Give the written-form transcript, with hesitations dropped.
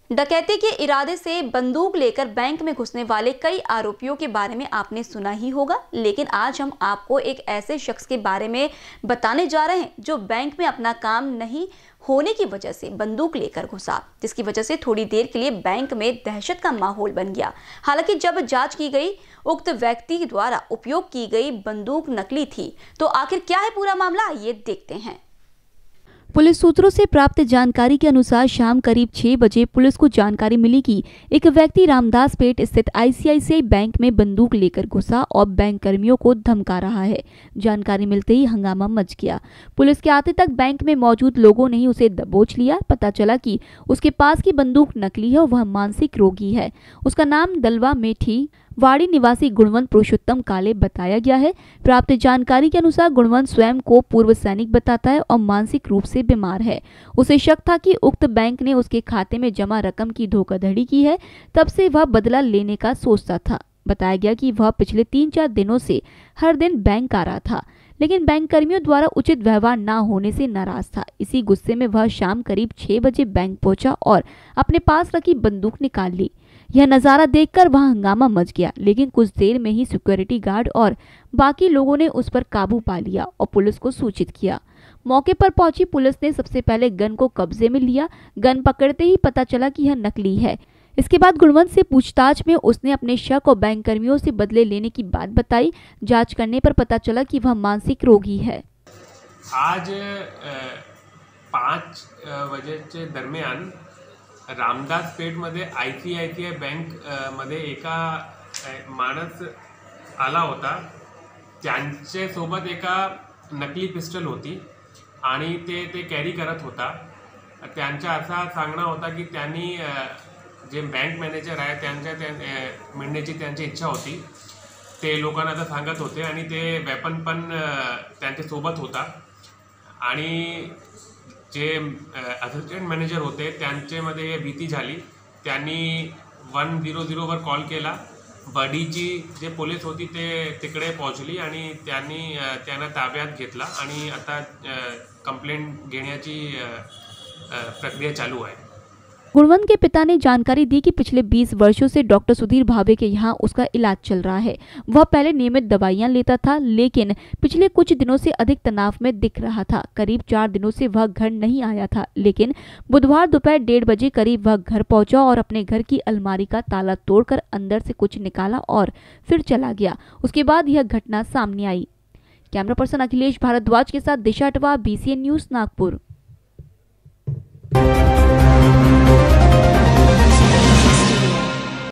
डकैती के इरादे से बंदूक लेकर बैंक में घुसने वाले कई आरोपियों के बारे में आपने सुना ही होगा, लेकिन आज हम आपको एक ऐसे शख्स के बारे में बताने जा रहे हैं जो बैंक में अपना काम नहीं होने की वजह से बंदूक लेकर घुसा, जिसकी वजह से थोड़ी देर के लिए बैंक में दहशत का माहौल बन गया। हालांकि जब जांच की गई, उक्त व्यक्ति द्वारा उपयोग की गई बंदूक नकली थी। तो आखिर क्या है पूरा मामला, ये देखते हैं। पुलिस सूत्रों से प्राप्त जानकारी के अनुसार शाम करीब 6 बजे पुलिस को जानकारी मिली कि एक व्यक्ति रामदास पेट स्थित आईसीआईसीआई बैंक में बंदूक लेकर घुसा और बैंक कर्मियों को धमका रहा है। जानकारी मिलते ही हंगामा मच गया। पुलिस के आते तक बैंक में मौजूद लोगों ने ही उसे दबोच लिया। पता चला कि उसके पास की बंदूक नकली है और वह मानसिक रोगी है। उसका नाम दलवा मेठी वाड़ी निवासी गुणवंत पुरुषोत्तम काले बताया गया है। प्राप्त जानकारी के अनुसार गुणवंत स्वयं को पूर्व सैनिक बताता है और मानसिक रूप से बीमार है। उसे शक था कि उक्त बैंक ने उसके खाते में जमा रकम की धोखाधड़ी की है, तब से वह बदला लेने का सोचता था। बताया गया कि वह पिछले 3-4 दिनों से हर दिन बैंक आ रहा था, लेकिन बैंक कर्मियों द्वारा उचित व्यवहार न होने से नाराज था। इसी गुस्से में वह शाम करीब 6 बजे बैंक पहुंचा और अपने पास रखी बंदूक निकाल ली। यह नज़ारा देखकर वहां हंगामा मच गया, लेकिन कुछ देर में ही सिक्योरिटी गार्ड और बाकी लोगों ने उस पर काबू पा लिया और पुलिस को सूचित किया। मौके पर पहुंची पुलिस ने सबसे पहले गन को कब्जे में लिया। गन पकड़ते ही पता चला कि यह नकली है। इसके बाद गुणवंत से पूछताछ में उसने अपने शक और बैंक कर्मियों से बदले लेने की बात बताई। जांच करने पर पता चला कि वह मानसिक रोगी है। आज 5 वाजेच्या दरम्यान रामदास पेठमध्ये आयसीआयसीआय बँकमध्ये एका माणूस आला होता। त्यांच्यासोबत एका नकली पिस्टल होती आणि ते कॅरी करत होता। त्यांचा असा सांगणं होता की त्यांनी जे बँक मॅनेजर आहे त्यांच्या मिळण्याची त्यांची इच्छा होती। ते लोकांना आता सांगत होते आणि ते वेपन पण त्यांच्यासोबत होता। आणि जे असिस्टंट मॅनेजर होते त्यांच्यामध्ये भीती झाली। त्यांनी 100 वर कॉल केला। बडीची जे पोलीस होती ते तिकडे पोहोचली आणि त्यांना ताब्यात घेतला आणि आता कंप्लेंट घेण्याची प्रक्रिया चालू आहे। गुणवंत के पिता ने जानकारी दी कि पिछले 20 वर्षों से डॉक्टर सुधीर भावे के यहाँ उसका इलाज चल रहा है। वह पहले नियमित दवाइयाँ लेता था, लेकिन पिछले कुछ दिनों से अधिक तनाव में दिख रहा था। करीब 4 दिनों से वह घर नहीं आया था, लेकिन बुधवार दोपहर 1:30 बजे करीब वह घर पहुंचा और अपने घर की अलमारी का ताला तोड़कर अंदर से कुछ निकाला और फिर चला गया। उसके बाद यह घटना सामने आई। कैमरा पर्सन अखिलेश भारद्वाज के साथ दिशा अटवा, BCN न्यूज, नागपुर।